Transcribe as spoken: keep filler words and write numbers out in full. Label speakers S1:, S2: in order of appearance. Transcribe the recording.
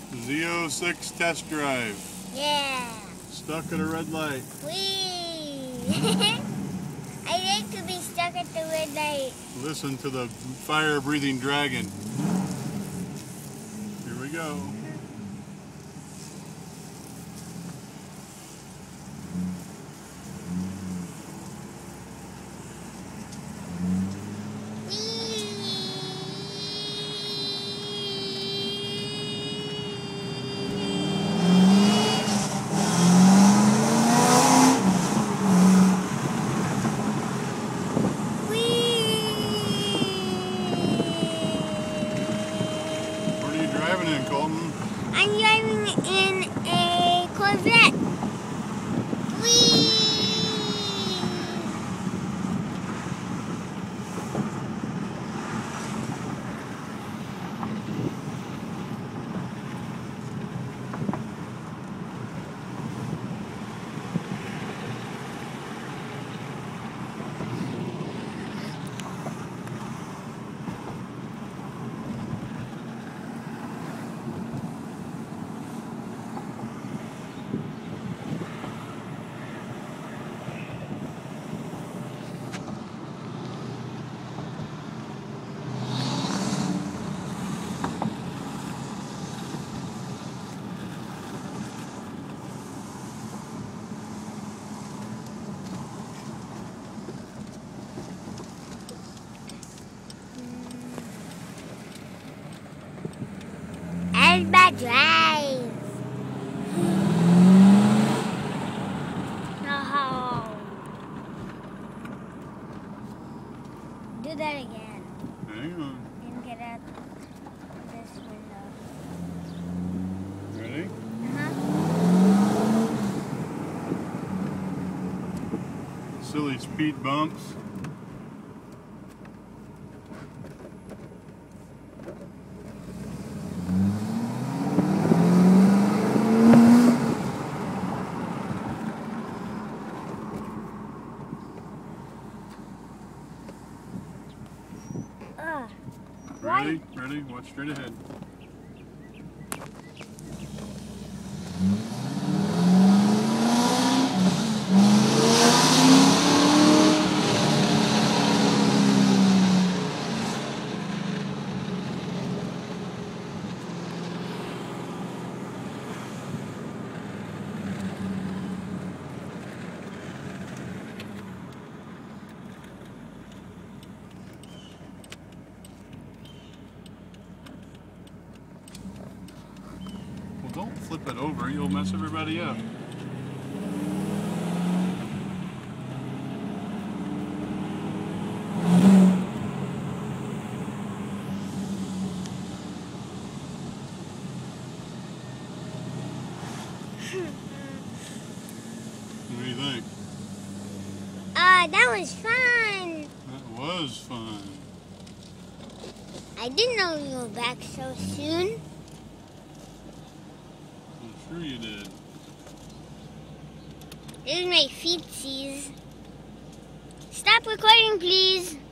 S1: Z oh six test drive.
S2: Yeah.
S1: Stuck at a red light.
S2: Whee! I like to be stuck at the red light.
S1: Listen to the fire-breathing dragon. Here we go. What are you driving in, Colton?
S2: I'm driving in a Corvette. Whee! Elba Drive. No. Do that again.
S1: Hang on.
S2: And get out this window.
S1: Ready?
S2: Uh-huh.
S1: Silly speed bumps.
S2: Uh,
S1: Ready? Ready? Watch straight ahead. Well, don't flip it over. You'll mess everybody up. What do you think?
S2: uh, that was fun.
S1: That was fun.
S2: I didn't know you were back so soon.
S1: I'm sure you did.
S2: There's my feetsies. Stop recording, please.